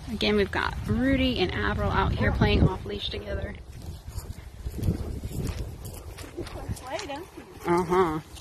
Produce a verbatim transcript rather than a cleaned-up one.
Again, we've got Rudy and Avril out here playing off leash together. Uh-huh.